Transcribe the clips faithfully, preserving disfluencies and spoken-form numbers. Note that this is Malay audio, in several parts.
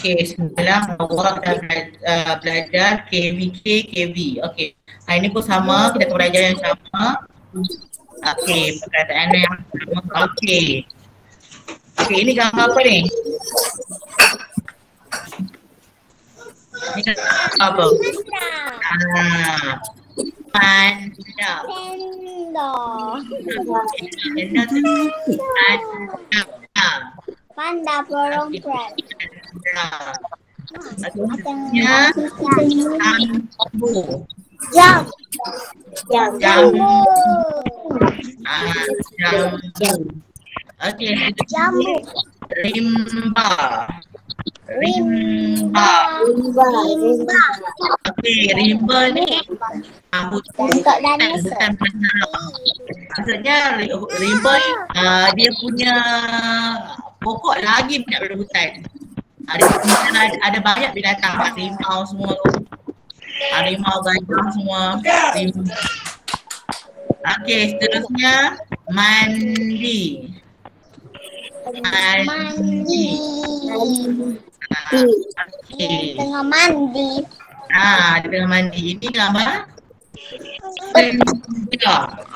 Okey, semalam awak dah belajar, uh, belajar K V K, K V. Okey. Hari ni pun sama, kita akan belajar yang sama. Okey, perkataan yang sama. Okey. Okey, ini gambar apa ni? Ini gambar apa? Ah, panda. Panda. Panda. Panda perempuan. Akhirnya jambu. Jam. Jam. Jambu. Ah, jambu. Okey, Jambu. rimba. Rimba. Rimba. Rimba. Okey, rimba ni ah, bukan Untuk dinosaur. bukan penarik. Maksudnya rimba ni ah, dia punya pokok lagi banyak daripada hutan. Ada, ada, ada banyak binatang, harimau semua tu. Harimau, gajah semua. Rimba. Okey, seterusnya mandi. Mandi. Ah, okey. Tengah mandi. Ah, dia tengah mandi. Ini gambar senja.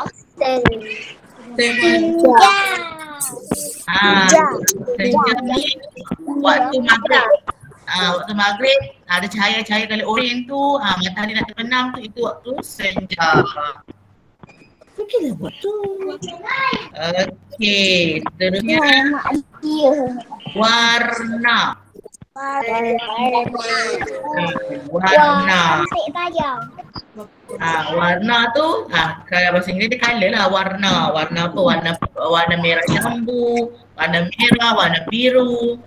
Senja. Ah, senja ni waktu maghrib. Ah, waktu maghrib ada cahaya-cahaya kali oren tu, ah, matahari nak terbenam tu, itu waktu senja. Okeylah buat tu. Okey, seterusnya warna. Warna. Asyik tajam. Ah, warna tu, ah, kalau bahasa Inggeris dia colour lah, warna. Warna apa? Warna warna merah jambu, warna merah, warna biru.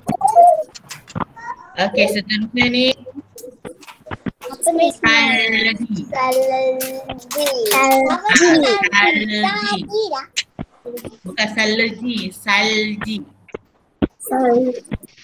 Okey, seterusnya ni Apa ni? salji. Salji. Salji. Salji dah. Bukan salji, salji. Salji.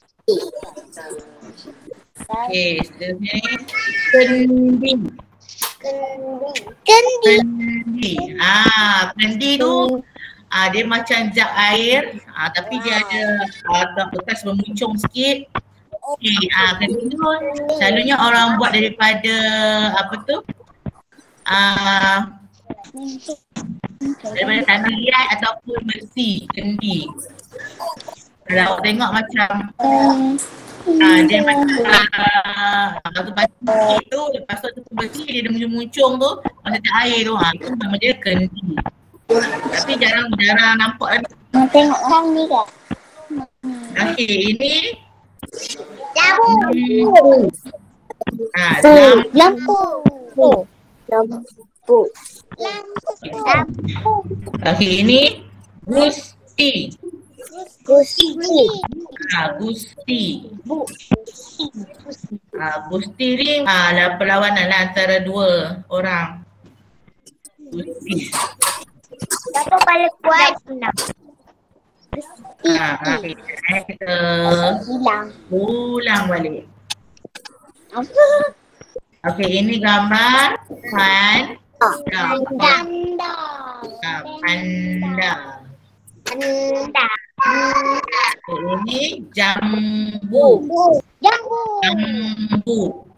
Okey, seterusnya ni kendi. Kendi. Kendi. Kendi. Ah, kendi tu ah, dia macam jug air, ah, tapi dia ada ah, bekas memuncung sikit. Okey, ah, kendi tu selalunya orang buat daripada apa tu? Ah, daripada tanah liat ataupun besi, kendi. Kalau awak tengok macam ah, dia macam ah, batu batu tu, lepas tu tu besi dia ada muncung-muncung tu, masa tak air tu, ah, itu nama dia kendi. Tapi jarang jarang nampak kan. Nak tengok orang ni ke? Okey, ini Lampu. ah, lampu. Lampu. Lampu. Lampu. Okey, ini Gusti. Gusti. Ah, Gusti. Ah, Gusti ni ah, lah perlawanan lah antara dua orang. Gusti. Siapa paling kuat? Ah, okey, eh, kita Hilang. ulang balik. Apa? Okey, ini gambar panda. Panda. Ah, panda. Panda. Okey, ini jambu. Jambu. Jambu.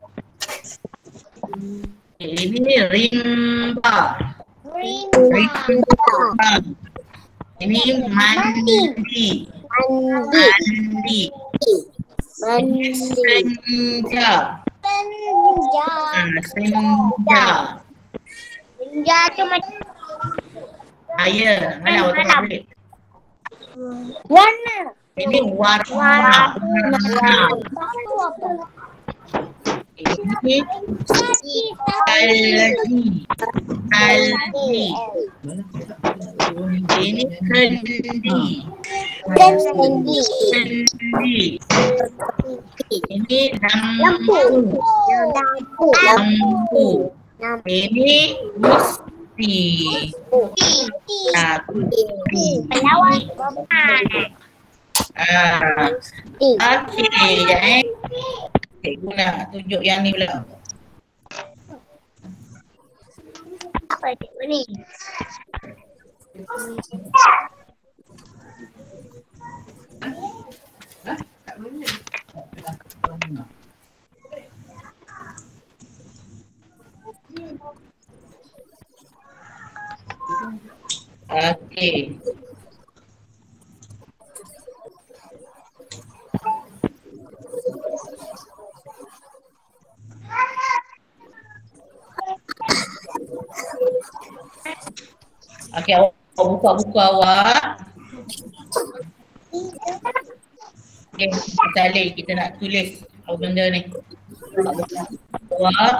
Okey, ini rimba. Rimba. Rimba. Ini mandi. Mandi. Mandi. Mandi. Senja. Senja. Ah, senja. Senja tu macam Ah, ya, mana awak tengok balik. warna. Ini warna. Warna. Satu apa? Ini salji. Salji. Ini kendi. Kendi. Kendi. Ini Lampu. lampu. Lampu. Lampu. Ini Gusti. Ah, Gusti. Pelawan Bopan. Ah, okey, eh. Cikgu nak tunjuk yang ni pula. Apa cikgu ni? Okey. Okey, awak buka buku awak. Okey, Saleh, kita nak tulis apa benda ni. Awak.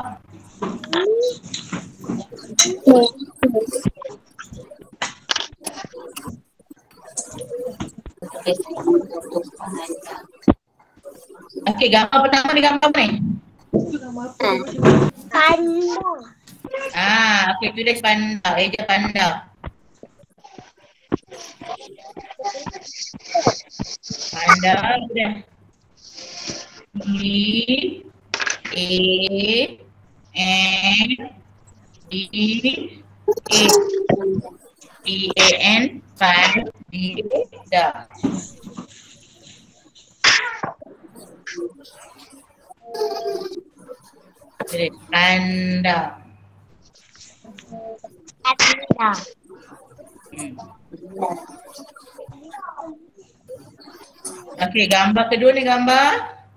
Okey, gambar pertama ni gambar apa ni? Panda. Ah, okey, tulis panda, eja panda. Panda sudah. E A N D A P A N panda. Tulis panda. Panda. Hmm. Okey, gambar kedua ni gambar.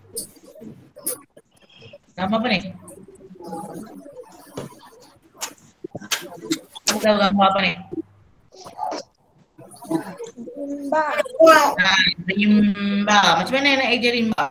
Gambar apa ni? Kamu tahu gambar apa ni? Rimba. Ah, rimba. Macam mana nak eja rimba?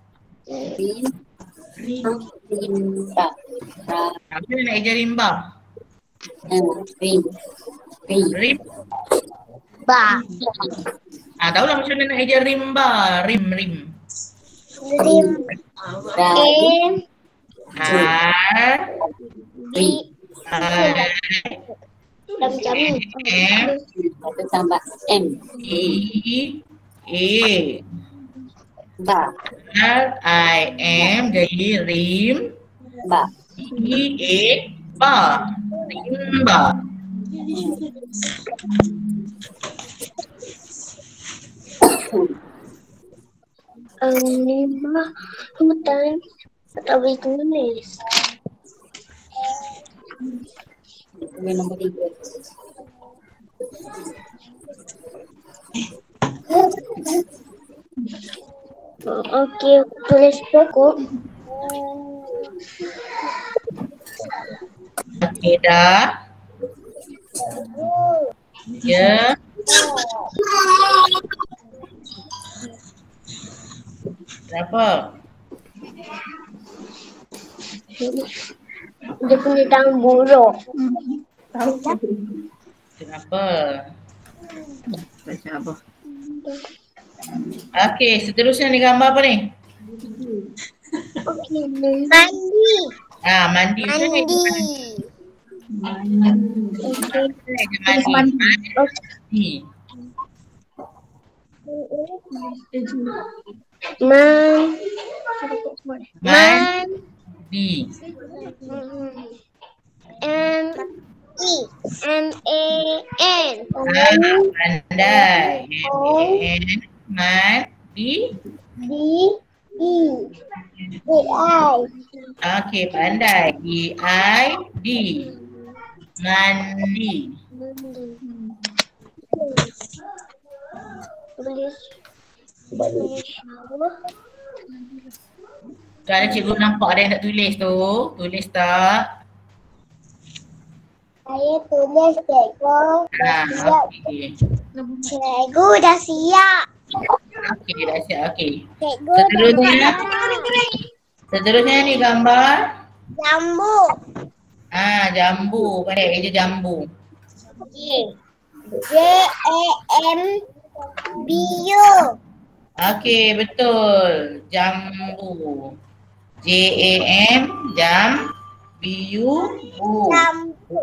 Rimba. Macam mana nak eja rimba? Rim. Rim. Rim. Ba. Ah, tahulah macam mana nak eja rimba. Rim, rim. Rim. M. R. Rim. R. Macam ni. M. Lepas tu tambah M. E. A. Ba. R. I. M. Jadi rim. Ba. E. A. Ba. Rimba. Rimba. Hutan. Tak boleh tulis. Ini nombor tiga. Okey, tulis pokok. Okey dah. Ya. Kenapa? Dia punya tangan buruk. Kenapa? Baca apa? Okey, seterusnya ni gambar apa ni? Okey, mandi. Ah, mandi. Mandi. Mandi. Mandi. Man. Man. Mandi. M. E. M A N. Ah, pandai. M. Mandi. D. E. D. I. Okey, pandai. E I D. Mandi. Tulis. Tulis apa? Kalau cikgu nampak ada yang tak tulis tu, tulis tak? Saya tulis, cikgu. Ah, Siap. okey. Cikgu dah siap. Okey, dah siap. Okey. Cikgu dah Seterusnya, seterusnya ni gambar. jambu. Ah, jambu. Pandai eja jambu. Okey. J A M B U. Okey, betul. Jambu. J A M, jam. B U, bu. Jambu.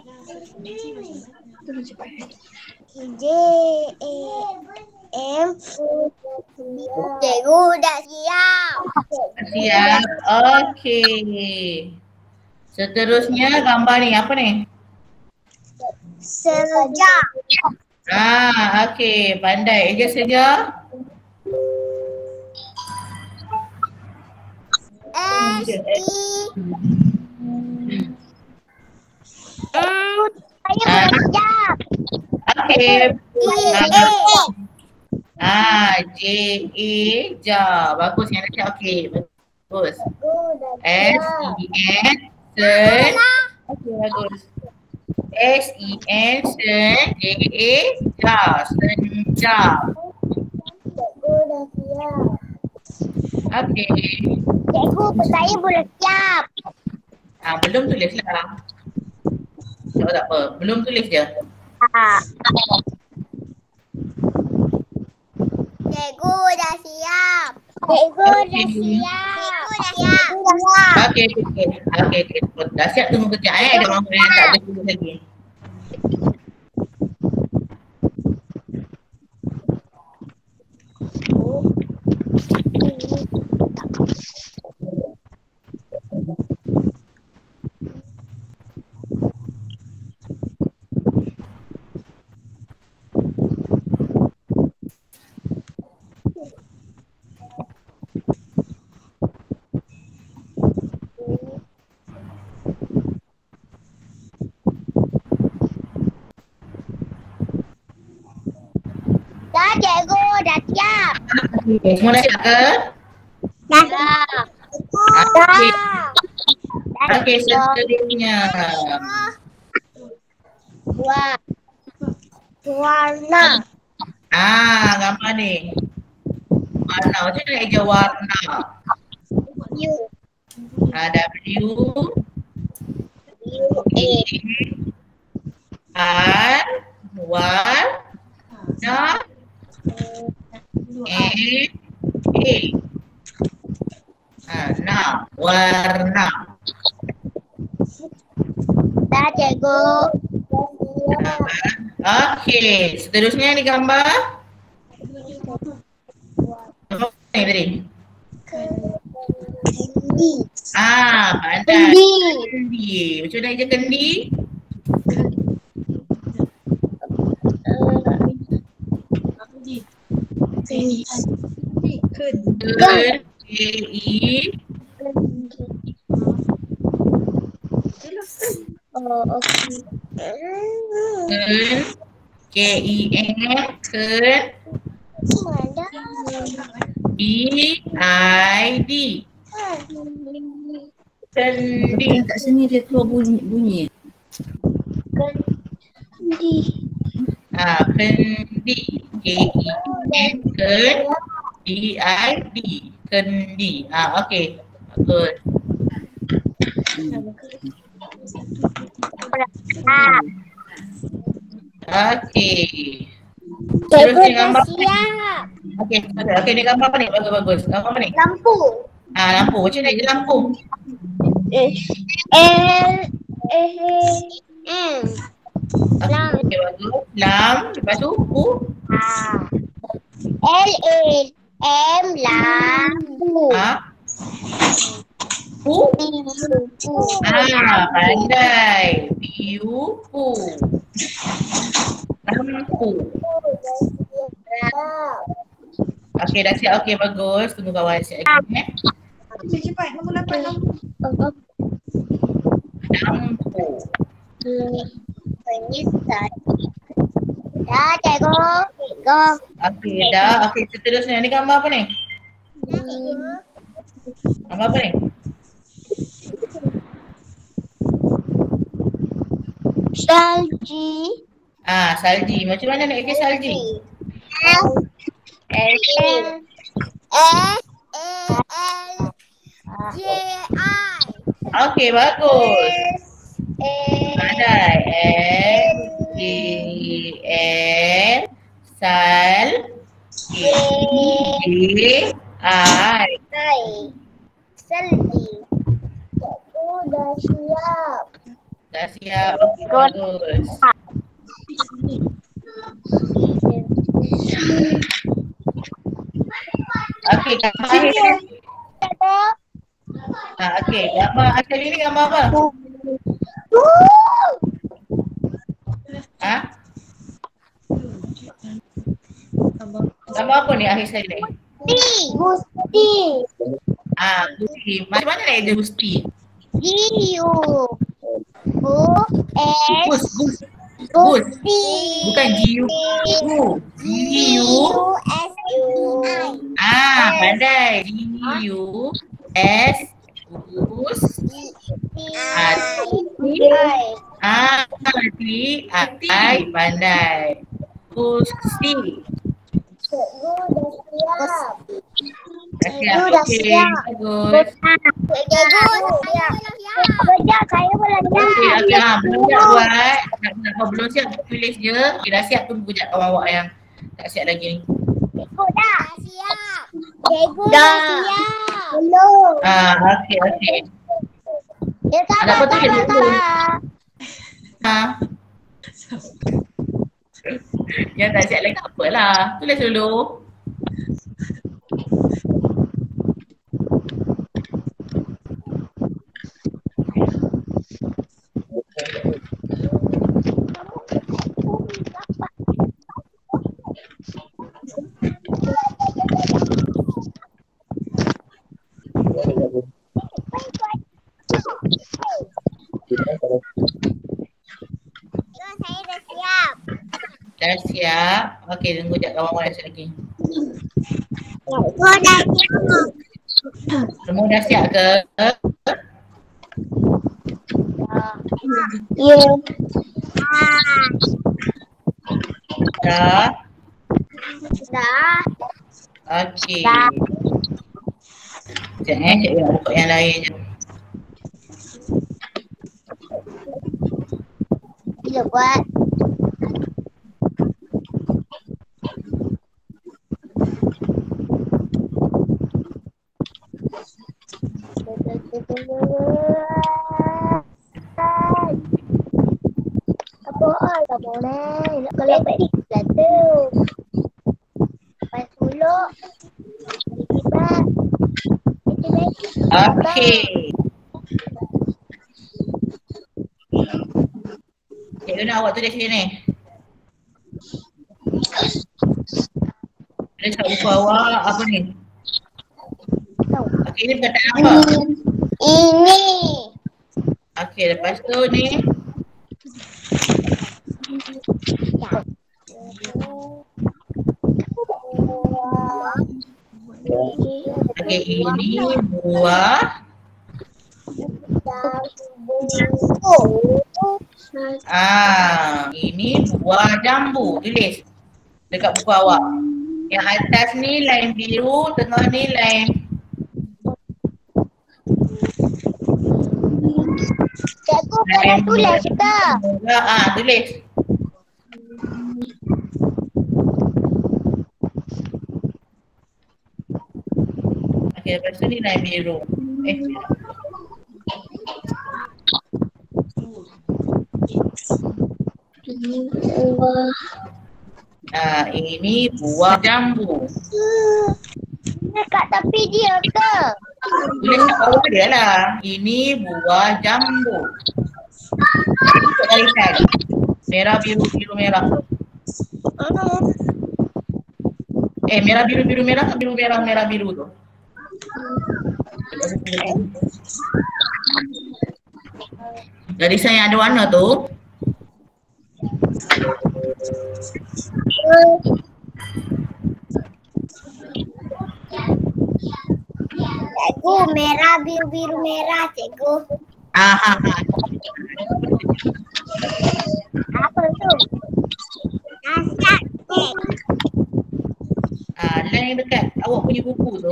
J A M. Cikgu dah siap. Siap. Okey. Seterusnya gambar ni apa ni? Sejak. Ah, okey. Pandai eja saja. S T. M. Saya Ah. belajar. Okey, Okey. Ah, J A jar. Bagus yang nak okey. Bagus. S E N sen. Okey bagus. S E N sen J A jar. Senja. Cikgu dah siap. Okey. Cikgu, saya boleh siap. Ah, belum tulis lah. Tak apa, tak apa. Belum tulis je. Ah. Cikgu dah siap. Cikgu dah Okey. siap. Cikgu dah siap. Okey, okey. Okey, okey. Dah siap, tunggu kejap eh. Ada orang yang tak boleh tulis lagi. Dah cikgu dah siap. Okey, semua dah siap ke? Dah siap. Okey. Dah. Okey, seterusnya. Wah. Warna. Ah, gambar ni. Warna, macam mana nak eja warna? U. Ah, W U A. R warna A A. Ah, nah, warna. Dah cikgu. Okey, seterusnya ni gambar. Apa ni tadi? Kendi. Ah, pandai. Kendi. Kendi. Macam mana eja kendi? Ken, K I Oh, okey. Ken, K I N, Ken, Mana? D I D. Kendi. Kat sini dia keluar bunyi. bunyi. Kendi. Ah, kendi. K I N, Ken, D I D. Kendi. Ah, okey. Bagus. Ah, Okey. cikgu Terusnya dah gambar. siap. Okey, okey ni gambar apa ni? Bagus bagus. Gambar apa ni? Lampu. Ah, lampu. Macam mana je lampu? L M. Lam. Okey, bagus. Lam, lepas tu U. Ah. L A M lampu. Ah. U. Lampu. Ah, pandai. U U. Lampu. Okey, dah siap. Okey, bagus. Tunggu kawan siap lagi eh. Cepat, nombor lapan. Lampu. Penyesal. Dah cikgu. Cikgu. Okey, dah. Okey, seterusnya ni gambar apa ni? Gambar apa ni? Salji. Ah, salji. Macam mana nak ikut salji? L L S L J I. Okey, bagus. S Pandai. S J N Sal J I. I. Salji. Cikgu dah siap. Dah siap. Okey, bagus. Okey, gambar akhir ni. Cikgu. Ah, okey, gambar akhir ni gambar apa? Ha? Gambar apa ni akhir sekali ni? Gusti. Gusti. Ah, Gusti. Macam mana nak eja Gusti? G U. U S. Gus, Gus. Bus. Bukan G U. G U. Ah, pandai. G U S. Bus. Ah, ah, T. I. Pandai. Gusti. Cikgu dah Okey, siap. bagus. Cikgu dah siap. Sekejap saya belajar. Okey, okey. Ha, belum siap buat. Nak, nak, kalau belum siap tulis je. Okey, dah siap tunggu sekejap kawan awak yang tak siap lagi ni. Cikgu dah siap. Cikgu dah siap. Belum. Ah, okey, okey. Ya tak Ada apa tu, cikgu? Ha. Yang tak siap lagi tak apalah. Tulis dulu. Saya dah siap. Dah siap. Okey, tunggu sekejap kawan awak yang siap lagi. Cikgu dah siap. Semua dah siap ke? Ya. Dah. Dah. Okey. Dah. Sekejap eh, cikgu nak buka yang lain je. Bila buat? Apa oi, tak boleh. Nak kalau baik lah tu. Lepas suluk. Kibat. Itu baik. Okey. Cikgu nak awak tulis sini. Tulis kat buku awak apa ni? Okey, ini perkataan apa? Ini. Okey, lepas tu ni. Okey, ini buah. Ah, ini buah jambu. Tulis dekat buku awak. Yang atas ni line biru, tengah ni line. Cikgu kena tulis ke? Ah, tulis. Okey, lepas tu ni line biru. Eh, Buah. ah, ini buah jambu. Dekat tepi dia ke? Tulis kat bawah dia lah. Ini buah jambu. Ikut garisan. Merah, biru, biru, merah. Eh, merah, biru, biru, merah, biru, merah, merah, biru tu. Garisan yang ada warna tu. Cikgu, merah, biru, biru, merah, cikgu. Ah, ah, ah. Apa tu? Nasihat, cik. Ah, line yang dekat awak punya buku tu.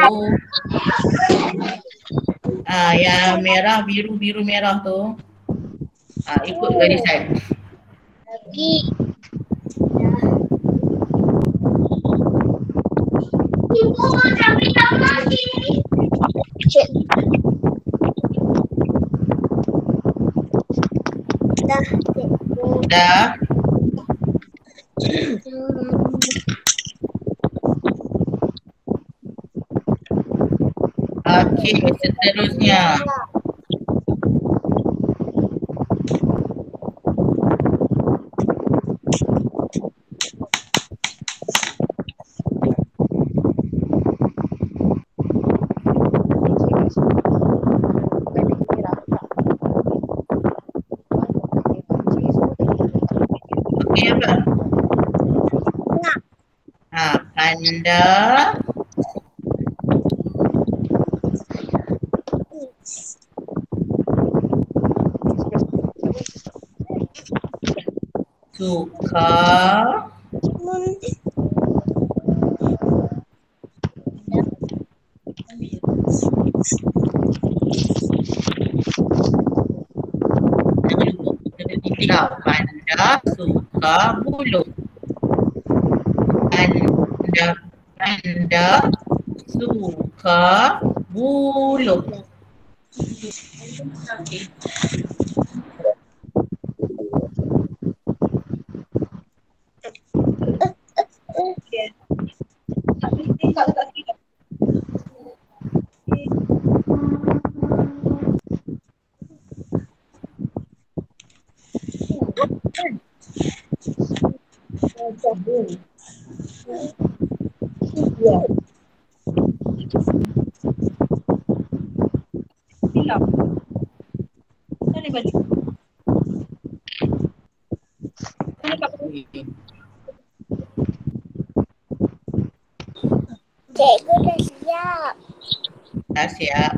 Ah, yang merah, biru, biru, merah tu. Ah, ikut garisan. Lagi. Ibu macam kita lagi. Cik. Dah, cikgu. Dah. Okey, seterusnya. panda suka Tiga, panda suka bulu. Panda, panda suka bulu. Cikgu dah siap. Dah siap.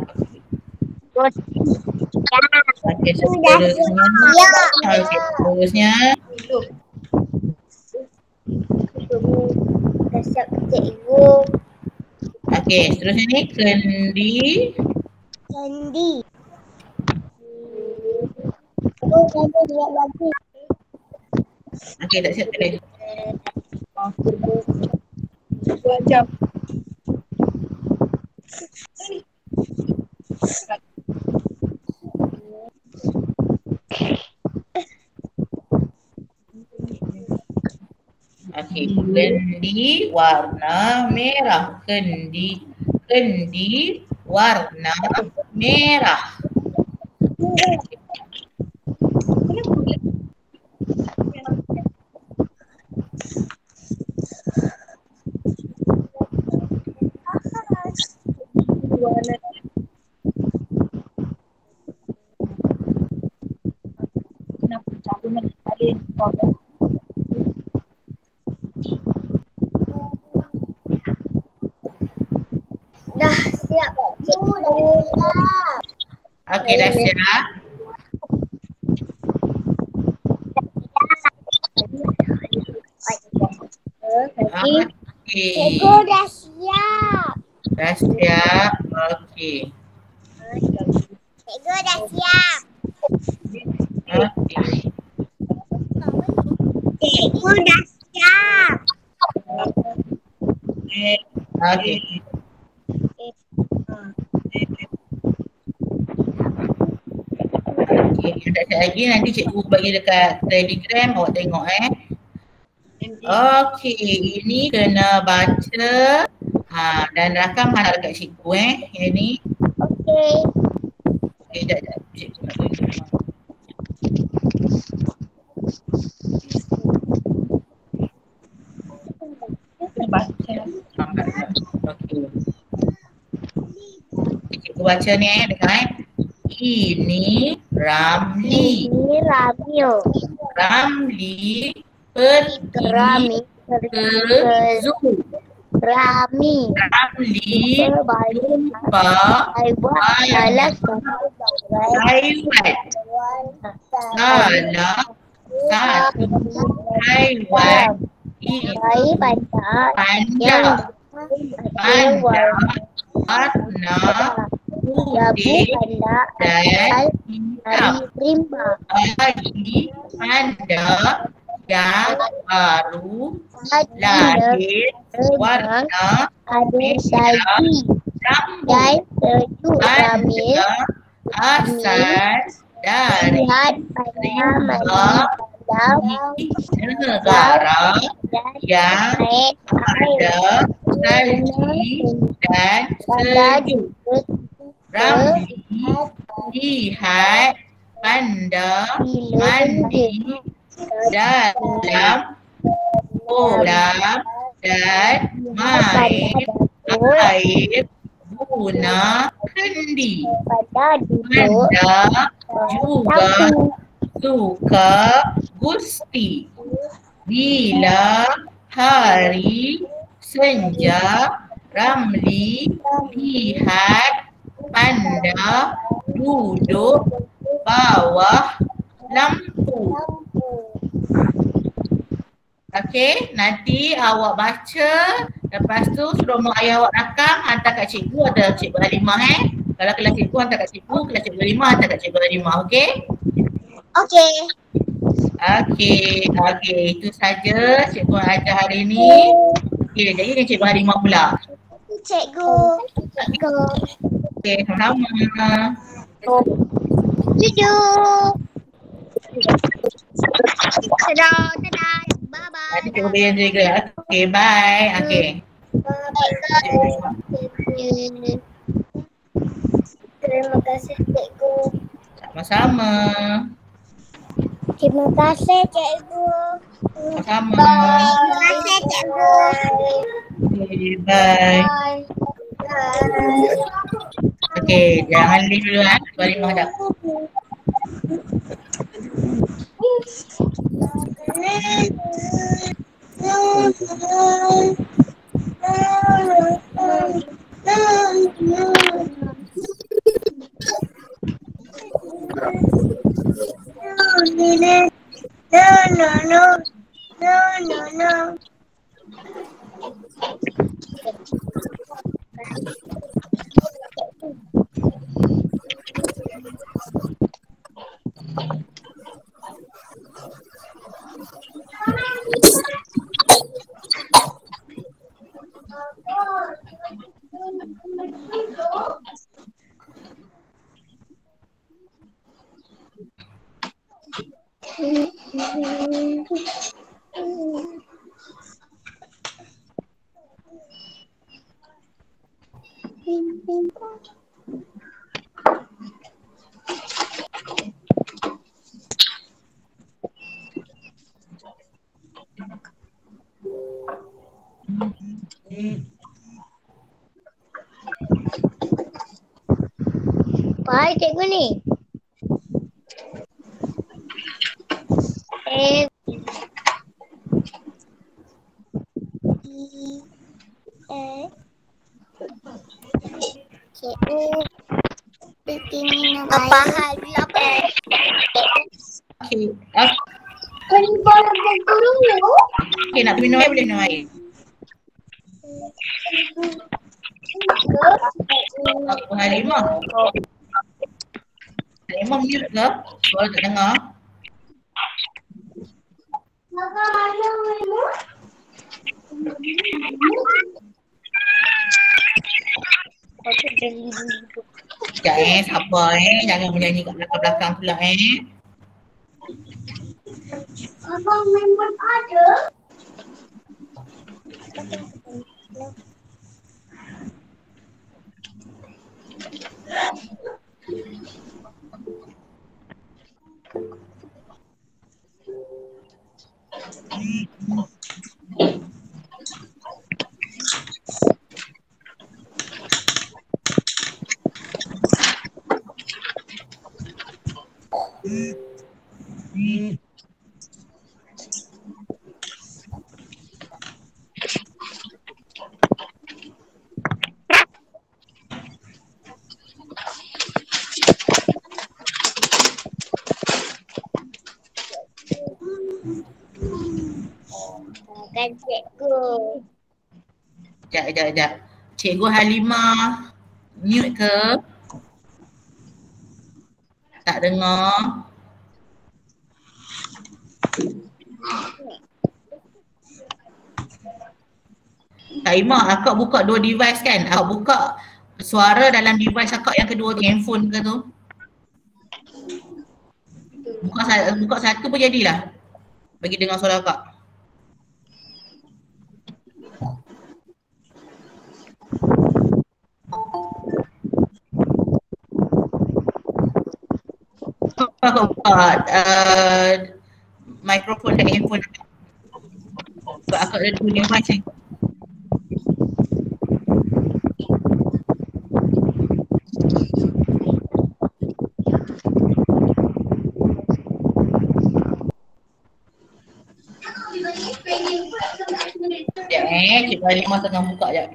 Ya. Okey, seterusnya. Okey, seterusnya. Dah siap cikgu. Okey, seterusnya ni kendi. Kendi. Oh, kamu lihat lagi. Okey, tak siap tulis. Dua jam. Okey, kendi warna merah. Kendi, kendi warna merah. Dah siap. Cikgu dah siap. Okey, dah siap. Lagi. Okey. Cikgu dah siap. Dah siap. Okey. Cikgu dah siap. Okey. Cikgu dah siap. Okey. Okey, yang tak siap lagi nanti cikgu bagi dekat Telegram, awak tengok eh. Okey, ini kena baca ha, dan rakam mana dekat cikgu eh, yang ni. Okey. Okey, jap jap cikgu nak tunjuk. Baca. Okey. Cikgu baca ni eh, dengar eh. Ini Ramli. Ini Ramil. Ramli pergi Rami. ke zoo. Rami. Ramli Berbalik. jumpa Saya buat salah satu haiwan. Salah satu haiwan itu Saya baca panda. Panda warna putih panda dan dari hitam. rimba. Bagi panda yang baru Ada lahir warna ada salji rambut. dan sejuk Ramil. Panda asal dari Lihat pada mana panda di negara yang naik air. ada salji dan Panda sejuk. juga Ramli lihat panda mandi dalam kolam dan main air guna kendi. pada duduk Panda juga suka gusti. Bila hari senja, Ramli, lihat, panda, duduk, bawah, lampu. Okey, nanti awak baca, lepas tu suruh mak ayah awak rakam, hantar kat cikgu, ada cikgu Halimah eh. Kalau kelas cikgu hantar kat cikgu, kelas cikgu Halimah hantar kat cikgu Halimah, okey? Okey. Okey, okey, itu saja cikgu ajar hari ni. Okey, jadi ni cikgu Halimah pula. Cikgu. Cikgu. Okey, sama-sama. Duduk. Dadah, dadah. Bye-bye. Nanti cikgu bayar juga. Okey, bye. Okey. Bye-bye. Terima kasih cikgu. Sama-sama. Terima kasih cikgu. Sama-sama. Terima kasih cikgu. Okey, bye. Bye. Okey, jangan leave dulu kan. Cikgu Halimah dah. No, no, no. No, no, no. Baik cikgu ni. Eh. Eh. Cikgu. Ini apa hal apa? Okey. Okey, Kan boleh guru. okay, nak minum air boleh minum air. Cikgu Halimah. Halimah mute ke? Suara tak dengar. Sekejap eh, sabar eh. Jangan menyanyi kat belakang-belakang pula eh. Abang memang ada. Kan cikgu. Sekejap, sekejap, sekejap. Cikgu Halimah mute ke? Tak dengar. Kak Imah, akak buka dua device kan? Akak buka suara dalam device akak yang kedua tu, handphone ke tu? Buka, buka satu pun jadilah. Bagi dengar suara akak. Akak buka uh, mikrofon dan handphone akak. Sebab akak ada dua device ni. Sekejap eh. eh. Cikgu Halimah tengah buka je.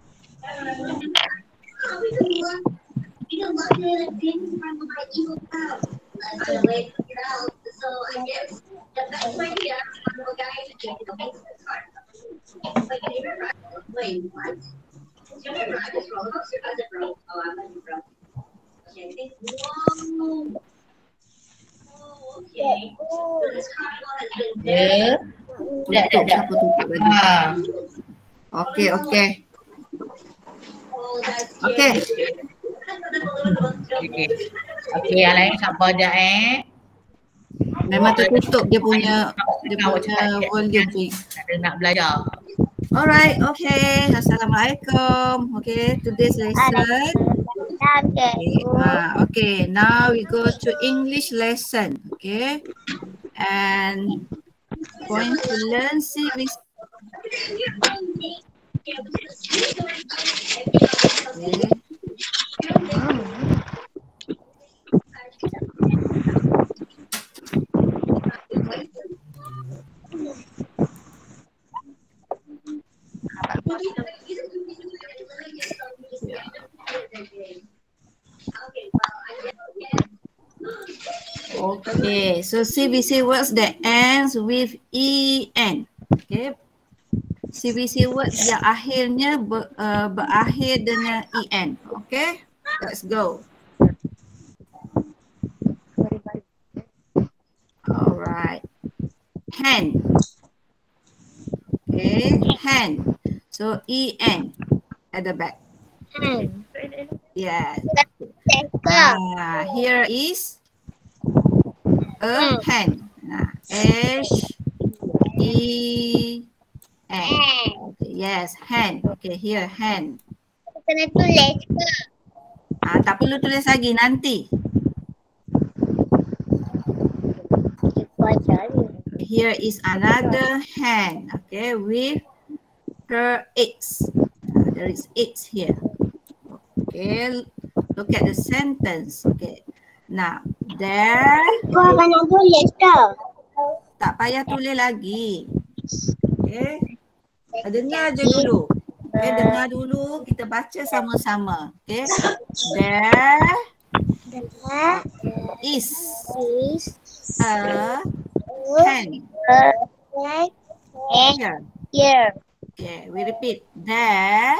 Ya. Tutup, siapa tutup tadi? Ha. Okey, okey. Okey. Okey. Okey, yang lain sabar je eh. Memang tertutup dia punya dia punya volume tu. Ada nak belajar. Alright, okay. Assalamualaikum. Okay, today's lesson. Okay, uh, okay, now we go to English lesson. Okay, and going to learn C V C. Okay. Okay, so C V C words that ends with E N. Okay, C V C words yang akhirnya ber, uh, berakhir dengan E N. Okay, let's go. Alright, hand. Okay, hand. So E N at the back. Yes. Ah, here is a hand. Nah, H E N. Okay, yes, hand. Okay, here hand. Kena tulis ke? Ah, tak perlu tulis lagi nanti. Here is another hand. Okay, with her X. Ah, there is X here. Okay, look at the sentence. Okay, now there. Kau kena tulis tau. Tak payah tulis lagi. Okay, dengar je dulu. Okay, dengar dulu. Kita baca sama-sama. Okay, there is a hand here. Here. Okay, we repeat. There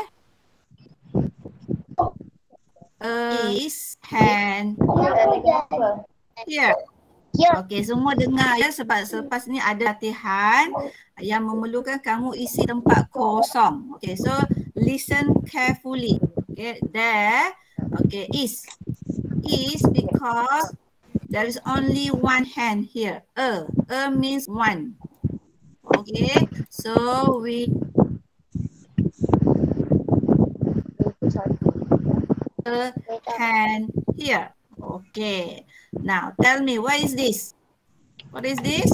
is hand here. Okey, semua dengar ya, sebab selepas ni ada latihan yang memerlukan kamu isi tempat kosong. Okey, so listen carefully. Okay, there, okay, is. Is because there is only one hand here. A, a means one. Okay, so we a hand here. Okay. Now tell me, what is this? What is this?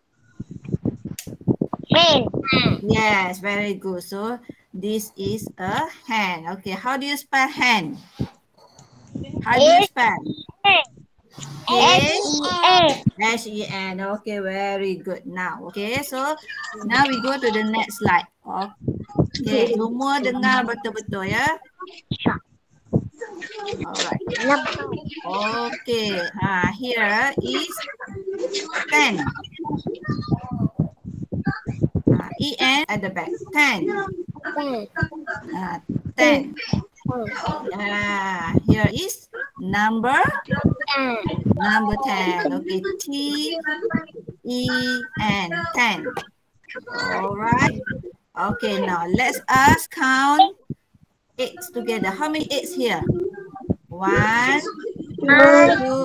Hand. Yes, very good. So this is a hand. Okay, how do you spell hand? How do you spell? H E N. H E N. Okay, very good. Now, okay, so now we go to the next slide. Okay, semua dengar betul-betul ya. Alright. Okay. Ah, here is ten. Ah, E N at the back. Ten. Ah, ten. Ah, here is number. Number ten. Okay. T E N. Ten. Alright. Okay. Now let's us count eights together. How many eights here? One, two,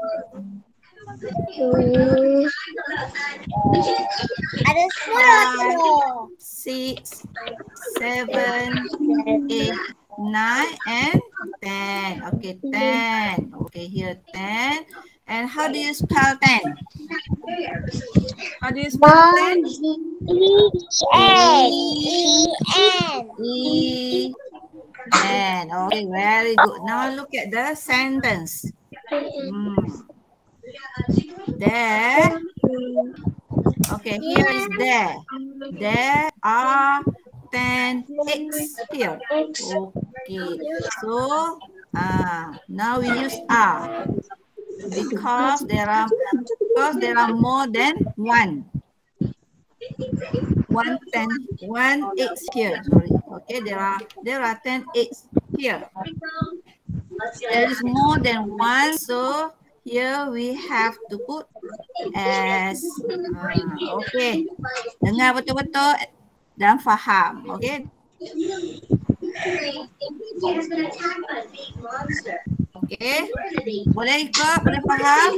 Ada surat tu. six, seven, eight, nine, and ten. Okay, ten. Okay, here ten. And how do you spell ten? How do you spell ten? E N. E N. E N. Okay, very good. Now look at the sentence. Hmm. There. Okay, here is there. There are ten x here. Okay, so uh, now we use R because there are because there are more than one. One ten, one x here. Sorry. Okay, there are there are ten x here. There is more than one, so here we have to put S. Uh, okay, dengar betul-betul dan faham. Okay. Okay, boleh ikut, boleh faham?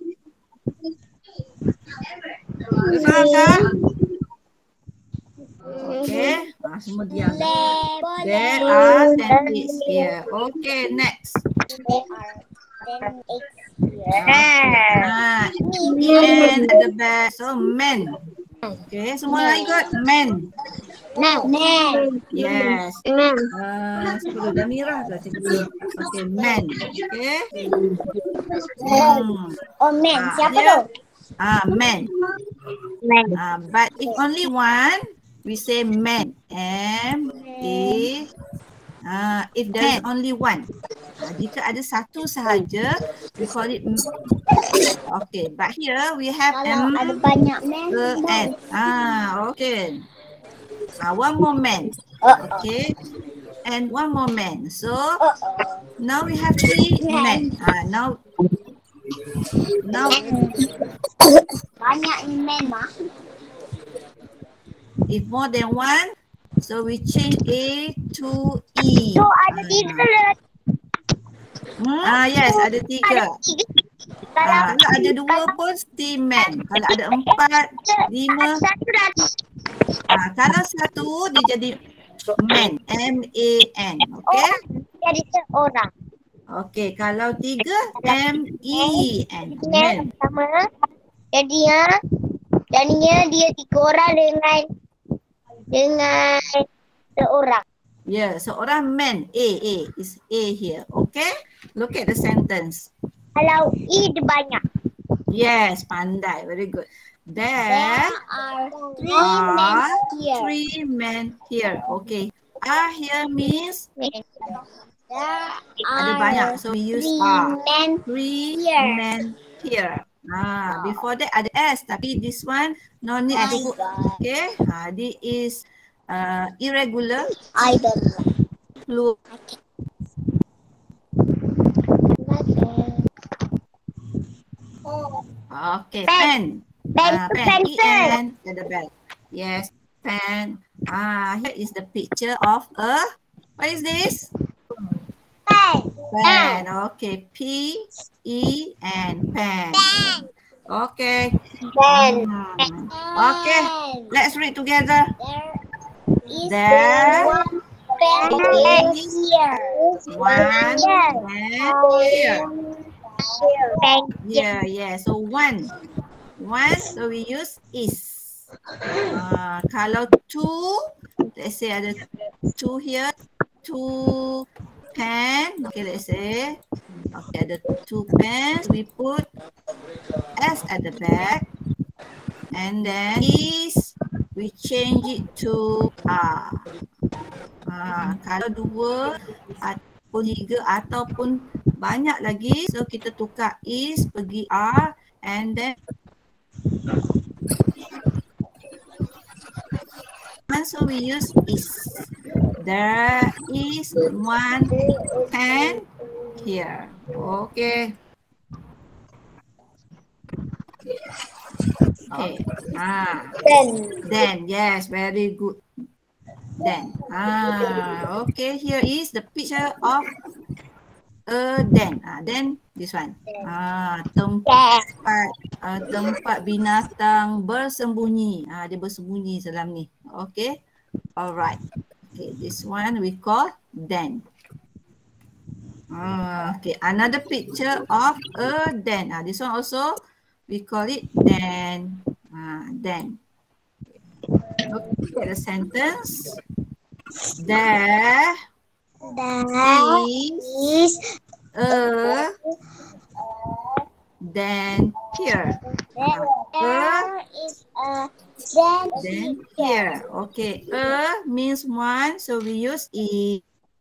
Boleh faham tak? Okay, ah, semua diam. There are ten x here. Okay, next. Ah, men at the back. So men. Okay, semua lagi ikut men. Men. Yes. Men. Uh, sepuluh dah merah dah cikgu. Okay, men. Okay. Hmm. Oh, men. Ah, Siapa dia- tu? Ah, men. Men. Uh, but if only one, we say man. M A. Uh, if there is only one. Uh, jika ada satu sahaja, we call it m. Okay, but here we have Kalau M ada banyak men. A N. Ah, okay. Uh, one more man. Oh, Okay. And one more man. So oh. now we have three men. Uh, now now Banyak ni men mah. if more than one, so we change A to E. Tu ada tiga lah. Hmm? Ah yes, ada tiga. Kalau Ah, kalau ada dua pun still man. Kalau ada empat, lima. satu lagi. Ah, kalau satu dia jadi man. M A N. Okay? Jadi seorang. Okay, kalau tiga M E N. Yang Man. pertama, jadinya, jadinya dia tiga orang dengan dengan seorang. Yeah, seorang man. A, A. Is A here. Okay? Look at the sentence. Kalau I dia banyak. Yes, pandai. Very good. There are three are here. three men here. Okay. R here means There ada banyak. So we use three R. men Three here. men here. Ah, before that ada S, tapi this one no need to put. Okay. Ah, this is uh, irregular I don't plural. Okay, pen. Pen Ah, to pen. E pencil. N at the back. Yes, pen. Ah, here is the picture of a. What is this? Pen. Pen. Okay, P E N. Pen. Okay. Pen. Hmm. Okay, let's read together. Is There one pen is here. One Here. pen here. Pen Yeah, yeah. So one. One, so we use is. Uh, kalau two, let's say ada two here, two pen. Okay, let's say. Okay, ada two pens. We put S at the back. And then is, we change it to R. Uh, kalau dua ataupun tiga ataupun banyak lagi, so kita tukar is pergi R and then and so we use is. There is one pen here. Okay. Okay. Ah. Pen. Then yes, very good. Then ah, okay. Here is the picture of a den. Ah, then this one. Ah, tempat ah, tempat binatang bersembunyi. Ah, dia bersembunyi dalam ni. Okay. Alright. Okay, this one we call den. Ah, okay, another picture of a den. Ah, this one also we call it den. Ah, den. Look at the sentence. There There is is a den here. there, there is a Then here. Okay. A means one, so we use E.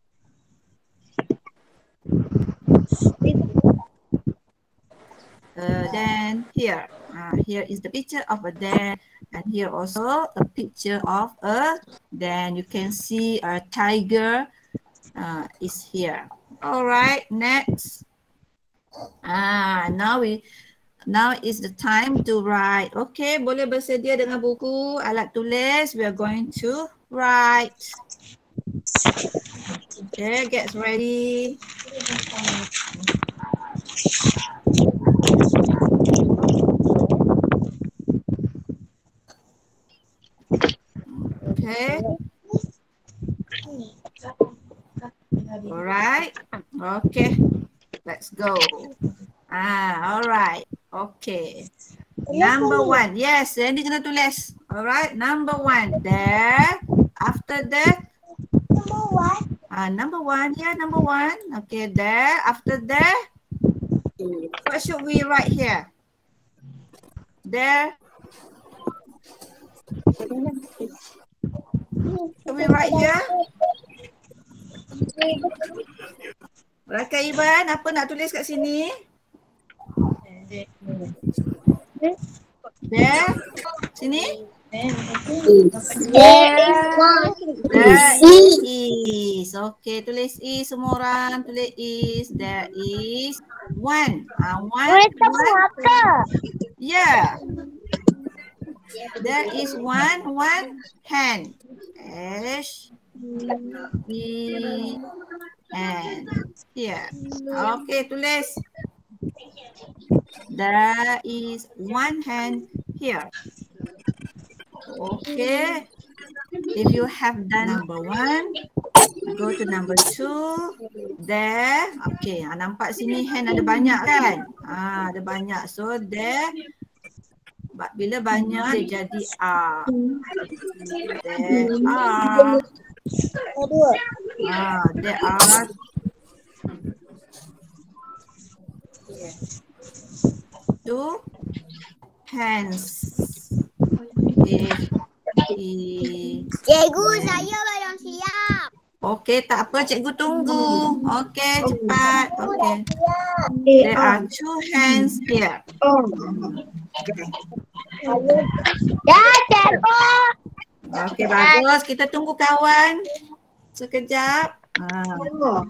Uh, then here. Uh, here is the picture of a dam, and here also a picture of a. Then you can see a tiger uh, is here. All right. Next. Ah, now we. Now is the time to write. Okay, boleh bersedia dengan buku, alat tulis. We are going to write. Okay, get ready. Okay. All right. Okay. Let's go. Ah, all right. Okay. Number one. Yes, Randy kena tulis. Alright, number one. There. After that. Number one. Ah, number one. Yeah, number one. Okay, there. After there. What should we write here? There. Should we write here? Rakan Iban, apa nak tulis kat sini? There. Sini. There is one. There is. Okay, tulis is semua orang. Tulis is. There is one. Ah, one. one. Yeah. There is one. One hand. H. E. N. Here. Okay, tulis. There is one hand here. Okay. If you have done number one, go to number two. There. Okay. Nampak sini hand ada banyak kan? Ah, ada banyak. So there. Bila banyak dia jadi R. There are. Ah, there are. Two hands. Okay. Cikgu, saya belum siap. Okey, tak apa, cikgu tunggu. Okey, cepat. Okey. There are two hands here. Dah, cikgu. Okey, bagus. Kita tunggu kawan. Sekejap. Ah.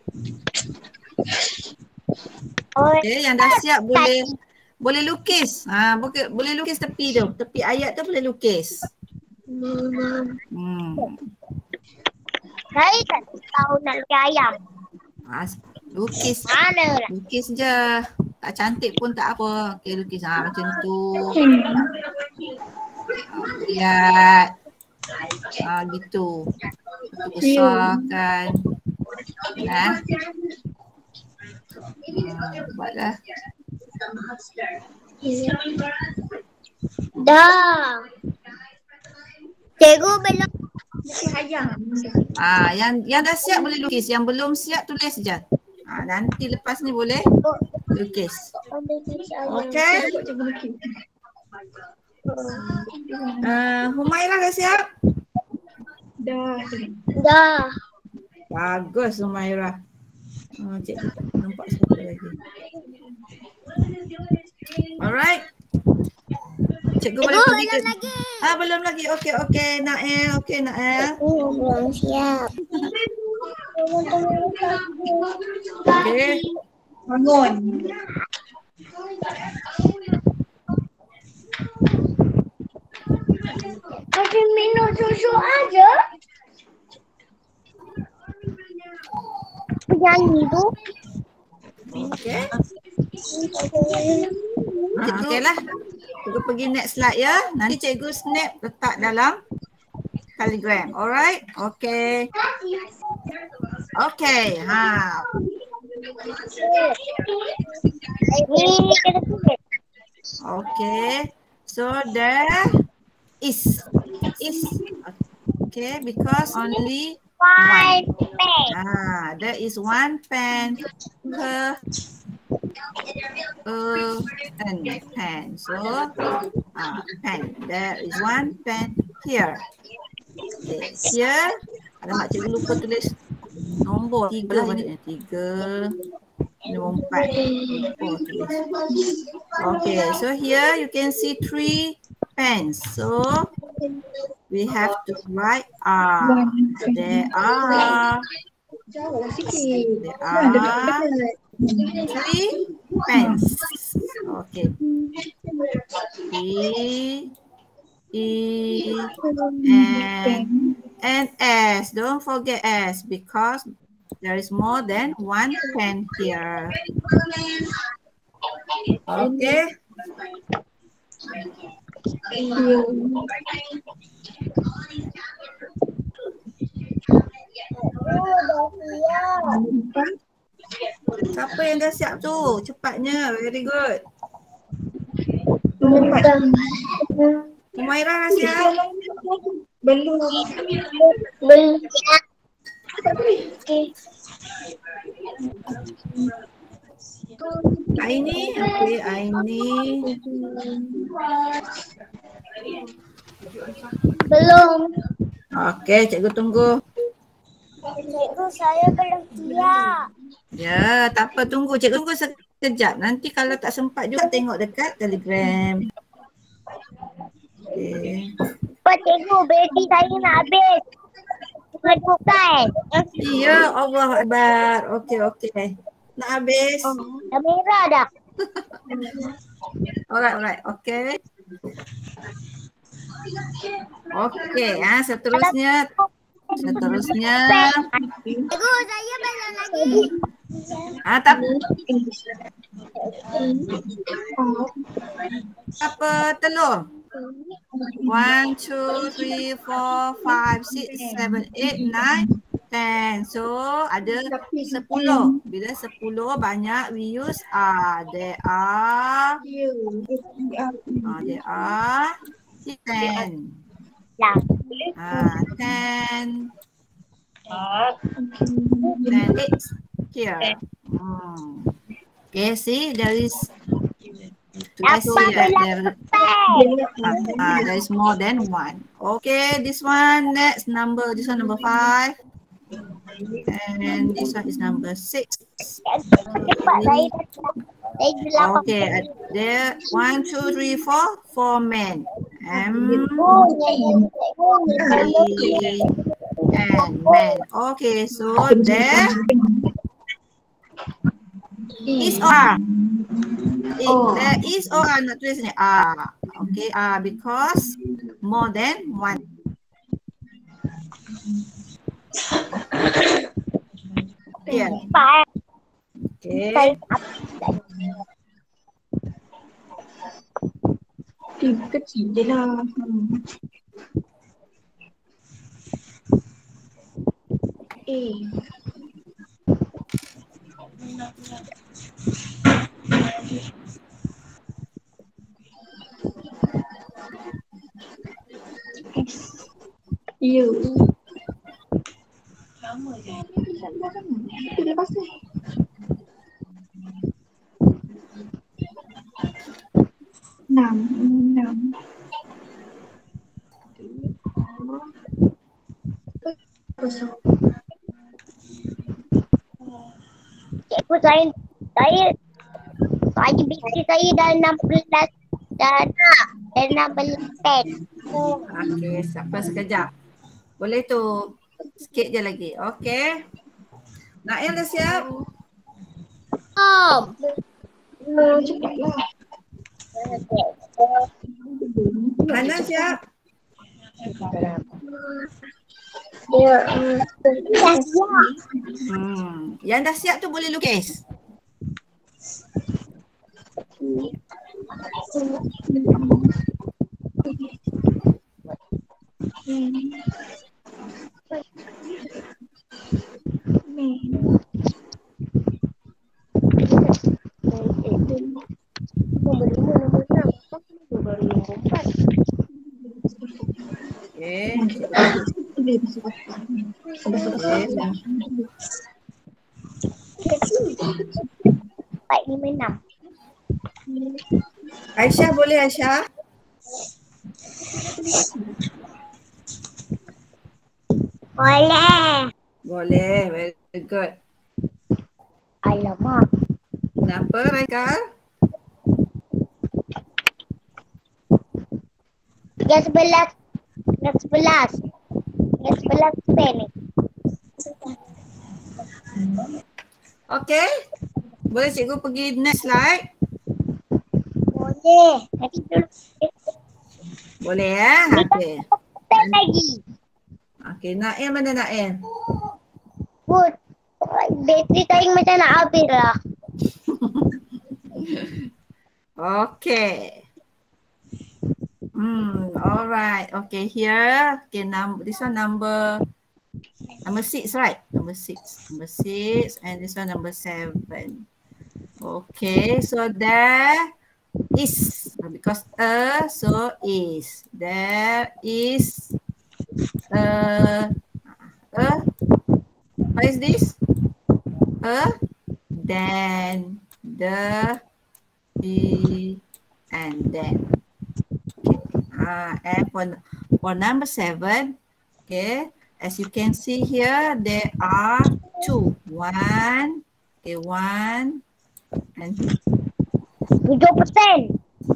Okey, yang dah siap boleh boleh lukis. Ah, boleh boleh lukis tepi tu. Tepi ayat tu boleh lukis. Hmm. Saya tak tahu nak lukis ayam. Ah, lukis. Mana lah? Lukis je. Tak cantik pun tak apa. Okey, lukis ah macam tu. Lihat. Ah, gitu. Besarkan. Nah. Hmm, buatlah. Dah. Cikgu belum. Ah, yang yang dah siap boleh lukis, yang belum siap tulis je. Ah, nanti lepas ni boleh lukis. Okey. Uh, Humairah dah siap? Dah. Dah. Bagus Humairah. Oh, cikgu tak nampak satu lagi. Alright. Cikgu boleh pergi ke... Lagi. Ah, belum lagi. Okey, okey. Nael. Okey, Nael. Oh, belum siap. Okey. Bangun. Masih minum susu aja. Penyanyi tu. Okey. Ah, okey lah. Cikgu pergi next slide ya. Nanti cikgu snap letak dalam Telegram. Alright? Okey. Okey. Ha. Okay. So there is is okay because only One one. pen. Ah, there is one pen per a pen, pen. So, uh, pen. There is one pen here. Okay, here. Alamak, cikgu lupa tulis nombor tiga balik. Tiga, nombor empat. Oh, tulis. Okay, so here you can see three pens. So, we have to write R. There are. Jauh sikit. There Mana ada are dekat. three pens. Okay. E, E, and, and S. Don't forget S because there is more than one pen here. Okay. Siapa yang dah siap tu? Cepatnya. Very good. Humairah dah siap? Belum. Belum. Aini? Okay, Aini. Belum. Okay, cikgu tunggu. Cikgu, saya belum siap. Ya, tak apa, tunggu. Cikgu tunggu sekejap. Nanti kalau tak sempat juga tengok dekat Telegram. Okay. Pak cikgu, bateri saya nak habis. Bukan. Ya, Allah Akbar. Okey, okey. Nak habis. Oh, dah merah dah. Alright, alright. Okey. Okey, ah seterusnya. Seterusnya. Cikgu, saya belum lagi. Ah, tak apa telur. One, two, three, four, five, six, seven, eight, nine, ten. So ada sepuluh. Bila sepuluh banyak we use are. There are. Ah, there are ten. Ah, ten. Ten. Eight here. Hmm. Okay, see there is. I see that there, uh, there is more than one. Okay, this one next number. This one number five, and this one is number six. Okay, there one, two, three, four, four men. M, three, and men. Okay, so there is or oh. There is or are not tulis ni ah. Okay, ah because more than one. Yeah. Okay. Tim kecil je lah. Eh. You. Lama je. Itu lepas ni. Enam, enam. Kosong. Cikgu, saya saya saya bisik saya dah enam belas dah dah enam belas pen. Okey, siapa sekejap. Boleh tu. Sikit je lagi. Okey. Nail dah siap? Om. Oh, cepatlah. Hana siap? Ya, dah siap. Hmm. Yang dah siap tu boleh lukis. Okay. empat, lima, enam. Aisyah boleh Aisyah? Boleh. Boleh, very good. Alamak. Kenapa Raikal? Yang sebelas. Yang sebelas. Yang sebelas pen ni. Okay. Boleh cikgu pergi next slide? Boleh. Nanti dulu. Boleh ya? Okay. Pen lagi. Okay, Naim mana Naim? Put. Bateri saya macam nak habis lah. Okay. Hmm, alright. Okay, here. Okay, number this one number number six, right? Number six. Number six and this one number seven. Okay, so there is because a so is. There is a a what is this? A then the the and then. Uh, and for, for number seven, okay, as you can see here, there are two. One, okay, one, and tujuh persen.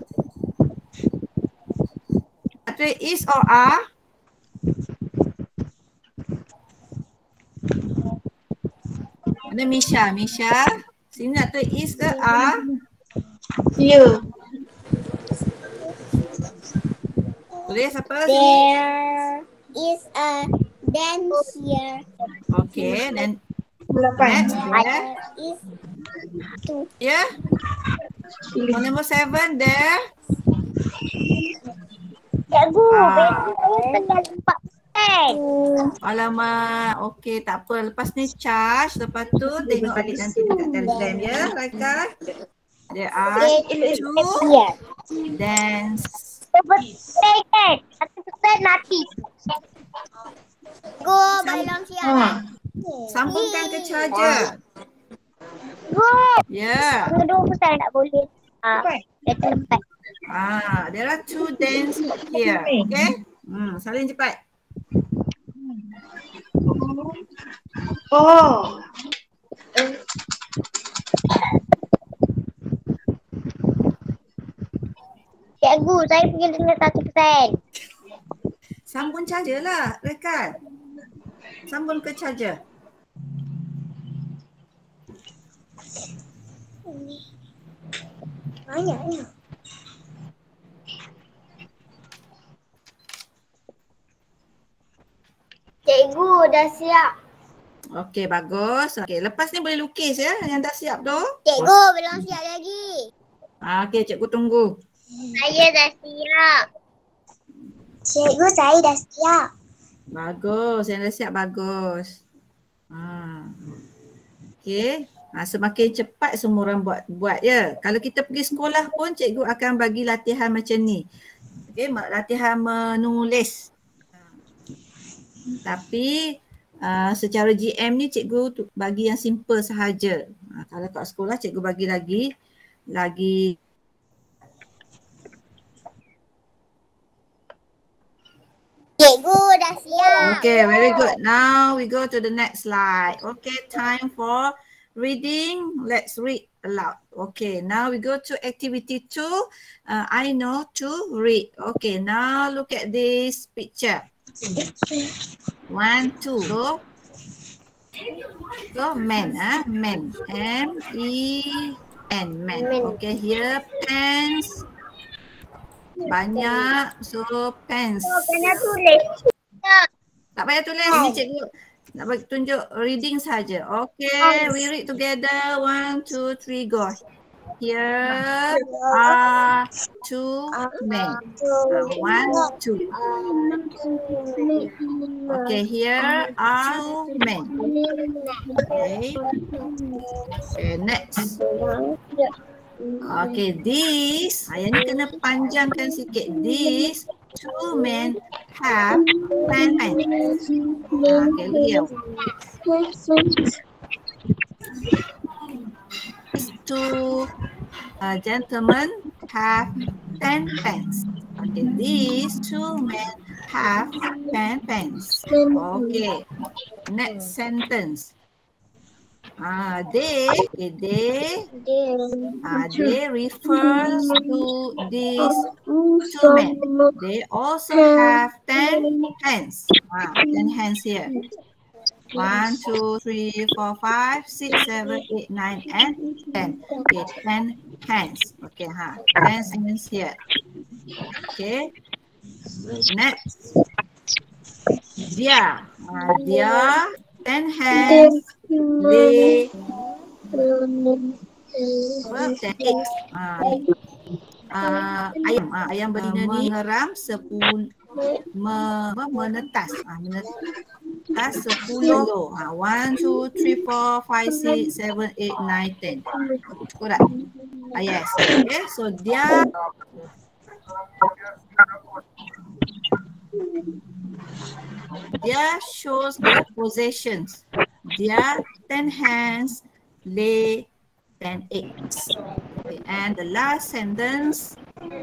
Atau is or are? Ada Misha, Misha. Sini nak tu is ke are? Ya. Boleh siapa? There is a dance here. Okay, then Lapan. next, there. There is two. Yeah. For number seven, there. Cikgu, Ah. bateri saya tinggal empat persen. Alamak, okey tak apa. Lepas ni charge, lepas tu tengok balik nanti dekat Telegram ya, Raika. There are two Yes. dance. Persen kan? Satu persen mati. Cikgu, belum siap. Ha. Sambungkan ke charger. Cikgu, Ya. yeah. dua persen tak boleh. Ah, Lapan. dah terlepas. Ah, there are two dance here. Okay? Hmm, salin cepat. Oh. Cikgu, saya pergi dengan satu persen. Sambung charger lah, Raika. Sambung ke charger. Banyaknya. Cikgu, dah siap. Okey, bagus. Okey, lepas ni boleh lukis ya yang dah siap tu. Cikgu, belum siap lagi. Ah, okey, cikgu tunggu. Saya dah siap. Cikgu, saya dah siap. Bagus, yang dah siap bagus. Ha. Okey. Ha, semakin cepat semua orang buat buat ya. Kalau kita pergi sekolah pun cikgu akan bagi latihan macam ni. Okey, latihan menulis. Tapi uh, secara G M ni cikgu tu bagi yang simple sahaja. Ha, kalau kat sekolah cikgu bagi lagi lagi Cikgu, dah siap. Okay, very good. Now we go to the next slide. Okay, time for reading. Let's read aloud. Okay, now we go to activity two. Uh, I know to read. Okay, now look at this picture. One, two. Go. Go, man. Ah, huh? Man. M E N. Man. Okay, here pens. Banyak. So pens. Kena tulis. Tak payah tulis. Ni cikgu nak bagi tunjuk reading saja. Okay, we read together. One, two, three, go. Here are two men. Uh, one, two. Okay, here are two men. Okay. Okay, next. Okay, this. Yang ni kena panjangkan sikit. This two men have pen pen. Okay, here. two uh, gentlemen have ten pence. Okay, these two men have ten pence. Okay, next sentence. Uh, they, okay, they, uh, they refers to these two men. They also have ten hands. Uh, ten hands here. One, two, three, four, five, six, seven, eight, nine, and ten. Okay, ten hands. Okay, huh? Ten hands here. Okay. Next. Dia. Uh, dia. Ten hands. Lay. Ten eggs. Uh, uh, ayam. Uh, ayam betina ni mengeram sepuluh. Me, menetas. Uh, menetas sepuluh. Uh, one, two, three, four, five, six, seven, eight, nine, ten. Cukup tak? Ah, yes. Okay. So dia. Dia shows the possessions. Dia ten hands, lay ten eggs. Okay, and the last sentence.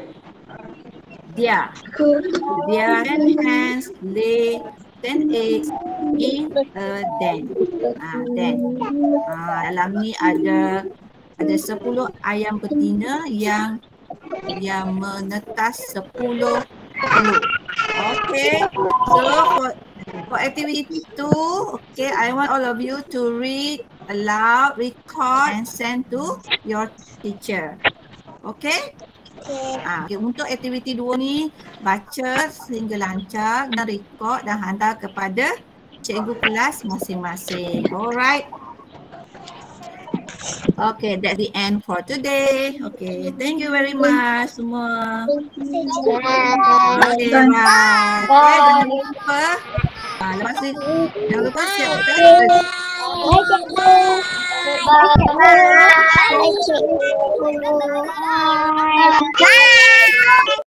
Dia. Dia ten hands, lay ten eggs in a den. Ah, den. Ah, dalam ni ada ada sepuluh ayam betina yang yang menetas sepuluh telur. Okay, so for, for activity two, okay, I want all of you to read aloud, record and send to your teacher. Okay? Ah, okay, untuk aktiviti dua ni, baca sehingga lancar dan record dan hantar kepada cikgu kelas masing-masing. Alright? Okay, that's the end for today. Okay, thank you very much semua. Okay, bye. Okay, jangan lupa. Ah, lepas ni, jangan lupa siapkan. Bye. Bye. Bye.